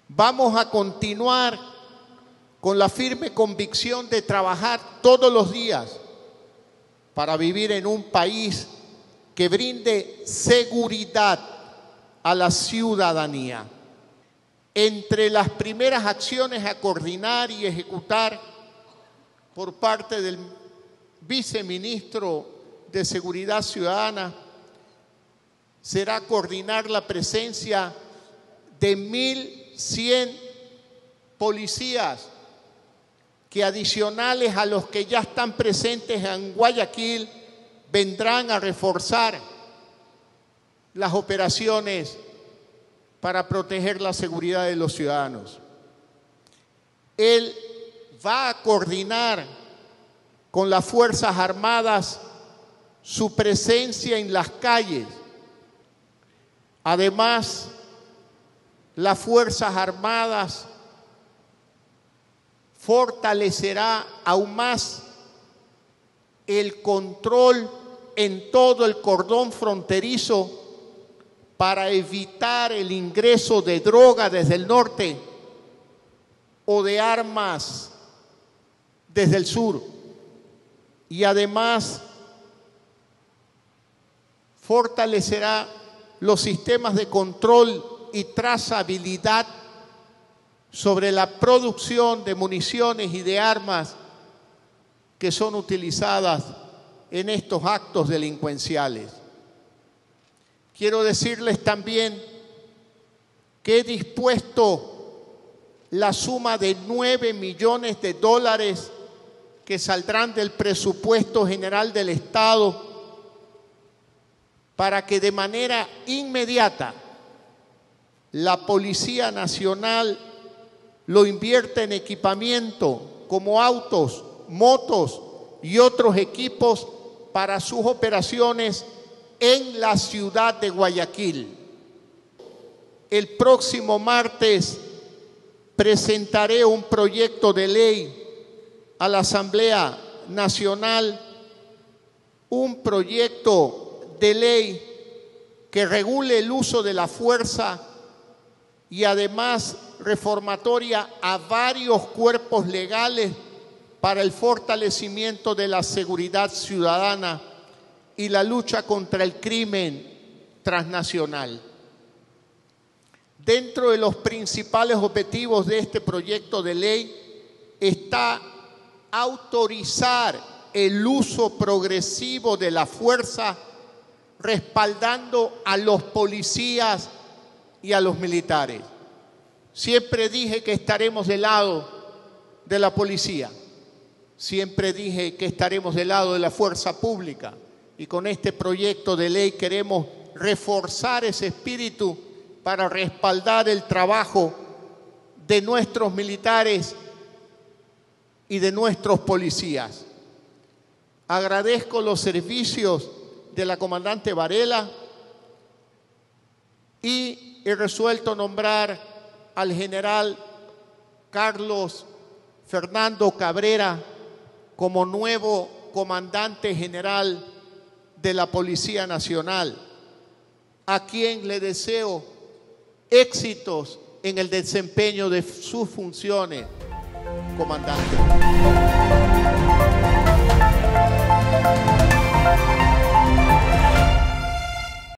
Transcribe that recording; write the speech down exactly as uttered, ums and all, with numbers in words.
Vamos a continuar con la firme convicción de trabajar todos los días para vivir en un país que brinde seguridad a la ciudadanía. Entre las primeras acciones a coordinar y ejecutar por parte del viceministro de Seguridad Ciudadana será coordinar la presencia de mil cien policías que, adicionales a los que ya están presentes en Guayaquil, vendrán a reforzar las operaciones para proteger la seguridad de los ciudadanos. Él va a coordinar con las Fuerzas Armadas su presencia en las calles. Además, las Fuerzas Armadas fortalecerá aún más el control en todo el cordón fronterizo para evitar el ingreso de droga desde el norte o de armas desde el sur. Y además fortalecerá los sistemas de control y trazabilidad sobre la producción de municiones y de armas que son utilizadas en estos actos delincuenciales. Quiero decirles también que he dispuesto la suma de nueve millones de dólares que saldrán del presupuesto general del Estado para que de manera inmediata la Policía Nacional lo invierta en equipamiento como autos, motos y otros equipos para sus operaciones en la ciudad de Guayaquil. El próximo martes presentaré un proyecto de ley a la Asamblea Nacional, un proyecto de ley que regule el uso de la fuerza y además reformatoria a varios cuerpos legales para el fortalecimiento de la seguridad ciudadana y la lucha contra el crimen transnacional. Dentro de los principales objetivos de este proyecto de ley está autorizar el uso progresivo de la fuerza, respaldando a los policías y a los militares. Siempre dije que estaremos del lado de la policía, siempre dije que estaremos del lado de la fuerza pública, y con este proyecto de ley queremos reforzar ese espíritu para respaldar el trabajo de nuestros militares y de nuestros policías. Agradezco los servicios de la comandante Varela y he resuelto nombrar al general Carlos Fernando Cabrera como nuevo comandante general de la Policía Nacional, a quien le deseo éxitos en el desempeño de sus funciones, comandante.